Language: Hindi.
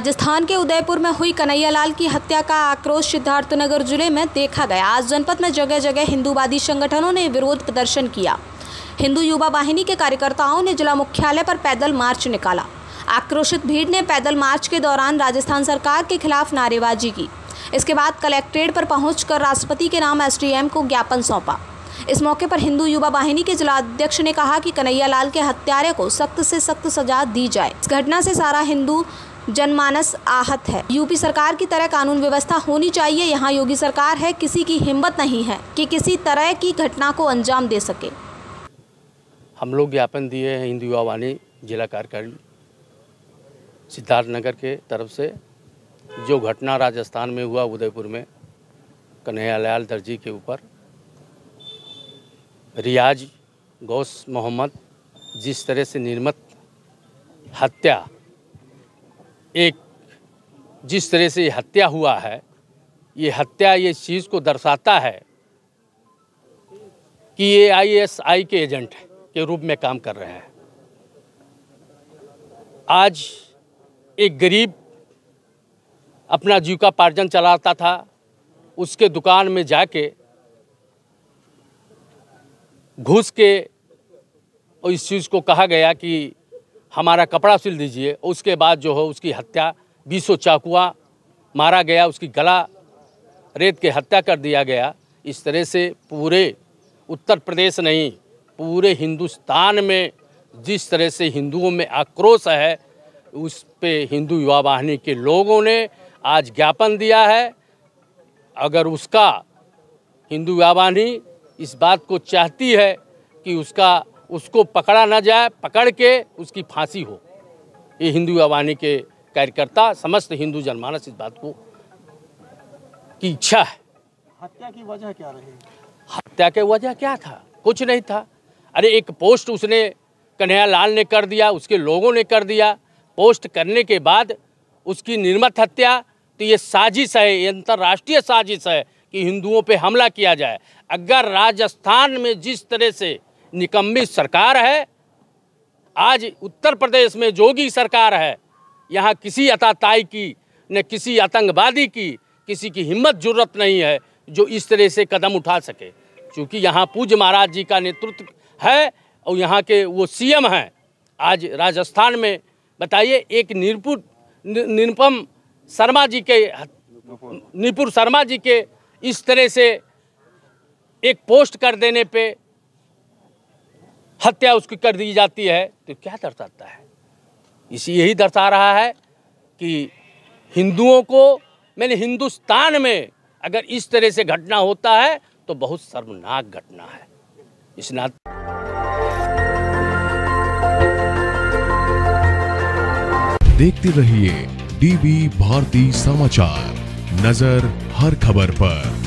राजस्थान के उदयपुर में हुई कन्हैयालाल की हत्या का आक्रोश सिद्धार्थनगर जिले में देखा गया। आज जनपद में जगह जगह हिंदूवादी संगठनों ने विरोध प्रदर्शन किया। हिंदू युवा वाहिनी के कार्यकर्ताओं ने जिला मुख्यालय पर पैदल मार्च निकाला। आक्रोशित भीड़ ने पैदल मार्च के दौरान राजस्थान सरकार के खिलाफ नारेबाजी की। इसके बाद कलेक्ट्रेट पर पहुंचकर राष्ट्रपति के नाम एसडीएम को ज्ञापन सौंपा। इस मौके पर हिंदू युवा वाहिनी के जिला अध्यक्ष ने कहा कि कन्हैयालाल के हत्यारे को सख्त से सख्त सजा दी जाए। इस घटना से सारा हिंदू जनमानस आहत है। यूपी सरकार की तरह कानून व्यवस्था होनी चाहिए। यहाँ योगी सरकार है, किसी की हिम्मत नहीं है कि किसी तरह की घटना को अंजाम दे सके। हम लोग ज्ञापन दिए हैं हिंदू युवा वाहिनी जिला कार्यकारिणी सिद्धार्थनगर के तरफ से। जो घटना राजस्थान में हुआ उदयपुर में कन्हैयालाल दर्जी के ऊपर, रियाज गौस मोहम्मद जिस तरह से निर्मत हत्या, एक जिस तरह से हत्या हुआ है, ये हत्या ये चीज़ को दर्शाता है कि ये आईएसआई के एजेंट के रूप में काम कर रहे हैं। आज एक गरीब अपना जीविकोपार्जन चलाता था, उसके दुकान में जाके घुस के और इस चीज़ को कहा गया कि हमारा कपड़ा सिल दीजिए। उसके बाद जो है उसकी हत्या 20 चाकुआ मारा गया, उसकी गला रेत के हत्या कर दिया गया। इस तरह से पूरे उत्तर प्रदेश नहीं, पूरे हिंदुस्तान में जिस तरह से हिंदुओं में आक्रोश है, उस पे हिंदू युवा वाहिनी के लोगों ने आज ज्ञापन दिया है। अगर उसका हिंदू युवा वाहिनी इस बात को चाहती है कि उसको पकड़ा ना जाए, पकड़ के उसकी फांसी हो, ये हिंदू युवा वाहिनी के कार्यकर्ता समस्त हिंदू जनमानस इस बात को की इच्छा है। हत्या की वजह क्या रही? हत्या के वजह क्या था? कुछ नहीं था। अरे एक पोस्ट उसने कन्हैयालाल ने कर दिया, उसके लोगों ने कर दिया। पोस्ट करने के बाद उसकी निर्मत हत्या, तो ये साजिश है, ये अंतर्राष्ट्रीय साजिश है कि हिंदुओं पे हमला किया जाए। अगर राजस्थान में जिस तरह से निकम्मी सरकार है, आज उत्तर प्रदेश में जोगी सरकार है, यहाँ किसी अताताई की न किसी आतंकवादी की किसी की हिम्मत जुर्रत नहीं है जो इस तरह से कदम उठा सके। क्योंकि यहाँ पूज्य महाराज जी का नेतृत्व है और यहाँ के वो सीएम हैं। आज राजस्थान में बताइए, एक निरुपम शर्मा जी के इस तरह से एक पोस्ट कर देने पे हत्या उसकी कर दी जाती है, तो क्या दर्शाता है? यही दर्शा रहा है कि हिंदुओं को, मैंने हिंदुस्तान में अगर इस तरह से घटना होता है तो बहुत शर्मनाक घटना है। इस नाते देखते रहिए डीवी भारती समाचार, नजर हर खबर पर।